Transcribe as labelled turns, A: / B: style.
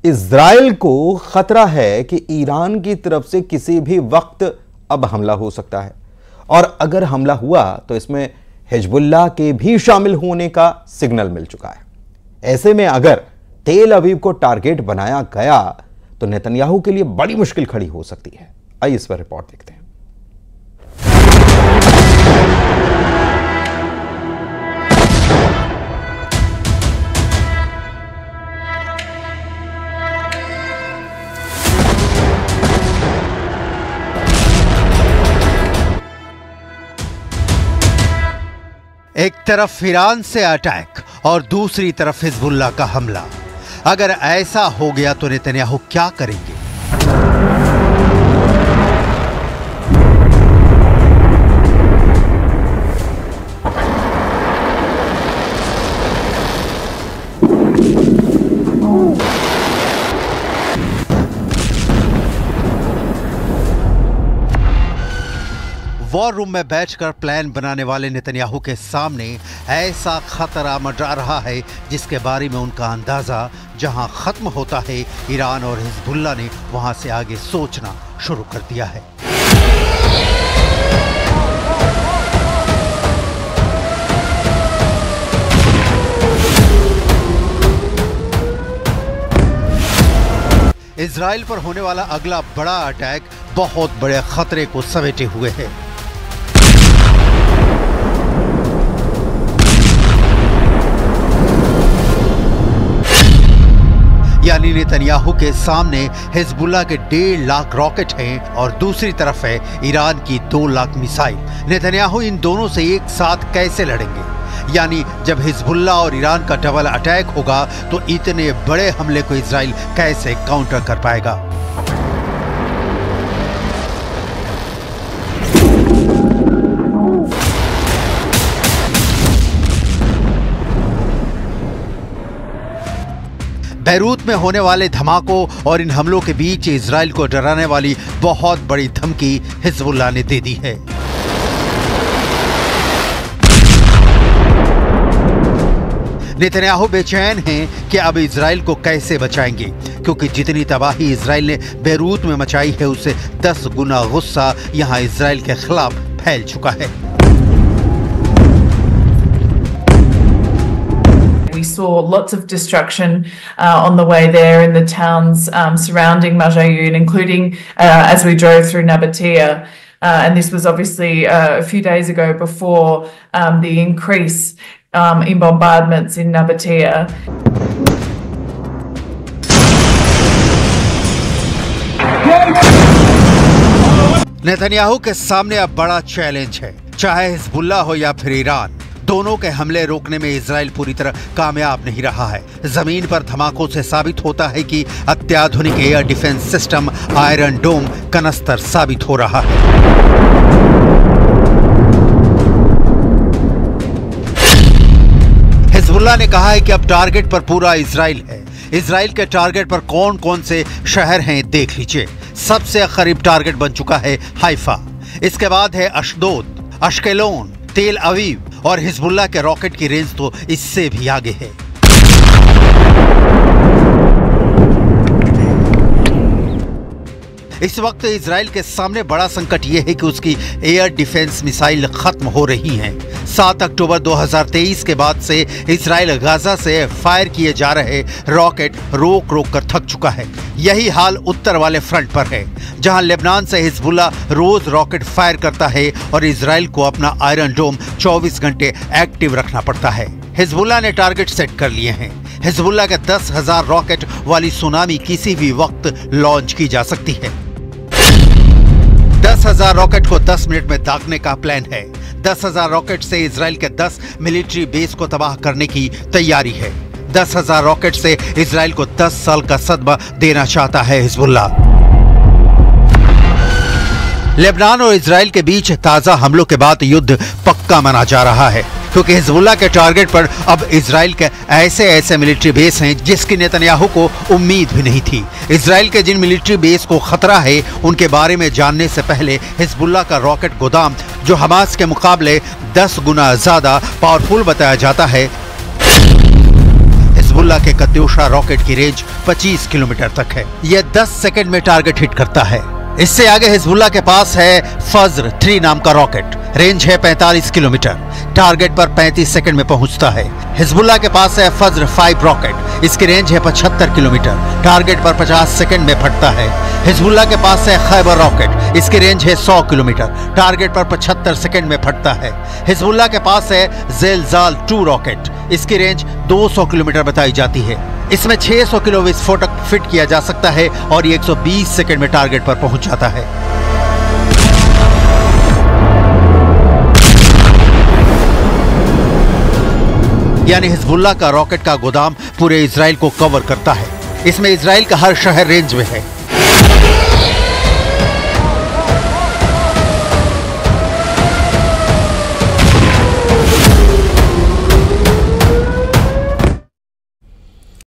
A: Israel को खतरा है कि ईरान की तरफ से किसी भी वक्त अब हमला हो सकता है, और अगर हमला हुआ तो इसमें हिजबुल्लाह के भी शामिल होने का सिग्नल मिल चुका है। ऐसे में अगर तेल अवीव को टारगेट बनाया गया तो नेतन्याहू के लिए बड़ी मुश्किल खड़ी हो सकती है। आइए इस पर रिपोर्ट देखते हैं।
B: एक तरफ ईरान से अटैक और दूसरी तरफ हिजबुल्लाह का हमला। अगर ऐसा हो गया तो नेतन्याहू क्या करेंगे? वॉर रूम में बैठकर प्लान बनाने वाले नेतन्याहू के सामने ऐसा खतरा मंडरा रहा है जिसके बारे में उनका अंदाजा जहां खत्म होता है, ईरान और हिजबुल्लाह ने वहां से आगे सोचना शुरू कर दिया है। इजराइल पर होने वाला अगला बड़ा अटैक बहुत बड़े खतरे को समेटे हुए है। यानी नेतन्याहू के सामने हिजबुल्लाह के 1.5 लाख रॉकेट हैं और दूसरी तरफ है ईरान की 2 लाख मिसाइल। नेतन्याहू इन दोनों से एक साथ कैसे लड़ेंगे? यानी जब हिजबुल्लाह और ईरान का डबल अटैक होगा तो इतने बड़े हमले को इजराइल कैसे काउंटर कर पाएगा? बैरूत में होने वाले धमाकों और इन हमलों के बीच इजराइल को डराने वाली बहुत बड़ी धमकी हिजबुल्लाह ने दे दी है। नेतन्याहू बेचैन हैं कि अब इजराइल को कैसे बचाएंगे, क्योंकि जितनी तबाही इजराइल ने बैरूत में मचाई है उससे 10 गुना गुस्सा यहां इजराइल के खिलाफ फैल चुका है।
C: We saw lots of destruction on the way there in the towns surrounding Marjayoun, including as we drove through Nabatea. And this was obviously a few days ago before the increase in bombardments in Nabatea.
B: Netanyahu के सामने अब बड़ा challenge है। चाहे Hezbollah हो या फिर Iran, दोनों के हमले रोकने में इजराइल पूरी तरह कामयाब नहीं रहा है। जमीन पर धमाकों से साबित होता है कि अत्याधुनिक air defence system Iron Dome कनस्तर साबित हो रहा है। हिजबुल्लाह ने कहा है कि अब टारगेट पर पूरा इजराइल है। इजराइल के टारगेट पर कौन कौन से शहर हैं देख लीजिए। सबसे करीब टारगेट बन चुका है हाइफा, इसके बाद है अशदोद, अश्केलोन, तेल अवीव, और हिजबुल्लाह के रॉकेट की रेंज तो इससे भी आगे है। इस वक्त इजराइल के सामने बड़ा संकट यह है कि उसकी एयर डिफेंस मिसाइल खत्म हो रही हैं। 7 अक्टूबर 2023 के बाद से इजराइल गाजा से फायर किए जा रहे रॉकेट रोक रोक कर थक चुका है। यही हाल उत्तर वाले फ्रंट पर है, जहां लेबनान से हिजबुल्लाह रोज रॉकेट फायर करता है और इजराइल को अपना आयरन डोम 24 घंटे एक्टिव रखना पड़ता है। हिजबुल्लाह ने टारगेट सेट कर लिए हैं। हिजबुल्लाह के 10,000 रॉकेट वाली सुनामी किसी भी वक्त लॉन्च की जा सकती है। 10,000 रॉकेट को 10 मिनट में दागने का प्लान है। 10,000 रॉकेट से इजराइल के 10 मिलिट्री बेस को तबाह करने की तैयारी है। 10,000 रॉकेट से इजराइल को 10 साल का सदमा देना चाहता है हिजबुल्लाह। लेबनान और इजराइल के बीच ताजा हमलों के बाद युद्ध पक्का माना जा रहा है, क्योंकि हिजबुल्लाह के टारगेट पर अब इजराइल के ऐसे मिलिट्री बेस हैं जिसकी नेतन्याहू को उम्मीद भी नहीं थी। इजराइल के जिन मिलिट्री बेस को खतरा है उनके बारे में जानने से पहले हिजबुल्लाह का रॉकेट गोदाम, जो हमास के मुकाबले 10 गुना ज्यादा पावरफुल बताया जाता है, हिजबुल्लाह के कत्यूशा रॉकेट की रेंज 25 किलोमीटर तक है। यह 10 सेकंड में टारगेट हिट करता है। इससे आगे हिजबुल्लाह के पास है फज्र 3 नाम का रॉकेट, रेंज है 45 किलोमीटर, टारगेट पर 35 सेकंड में पहुंचता है। हिजबुल्लाह के पास है फज्र 5 रॉकेट, इसकी रेंज है 75 किलोमीटर, टारगेट पर 50 सेकंड में फटता है। हिजबुल्लाह के पास है खैबर रॉकेट, इसकी रेंज है 100 किलोमीटर, टारगेट पर 75 सेकंड में फटता है। हिजबुल्लाह के पास है ज़ेलज़ाल 2 रॉकेट, इसकी रेंज 200 किलोमीटर बताई जाती है। इसमें 600 किलो विस्फोटक फिट किया जा सकता है और ये 120 सेकंड में टारगेट पर पहुंच जाता है। यानी हिजबुल्लाह का रॉकेट का गोदाम पूरे इजराइल को कवर करता है। इसमें इजराइल का हर शहर रेंज में है।